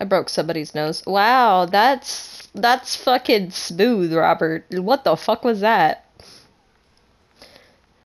I broke somebody's nose. Wow, that's fucking smooth, Robert. What the fuck was that?